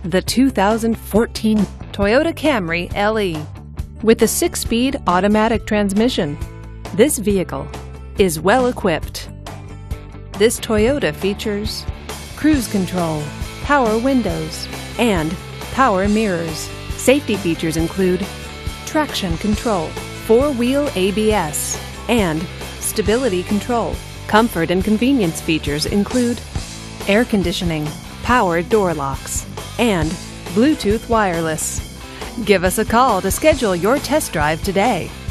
the 2014 Toyota Camry LE. With a 6-speed automatic transmission, this vehicle is well equipped. This Toyota features cruise control, power windows, and power mirrors. Safety features include traction control, 4-wheel ABS, and stability control. Comfort and convenience features include air conditioning, power door locks, and Bluetooth wireless. Give us a call to schedule your test drive today.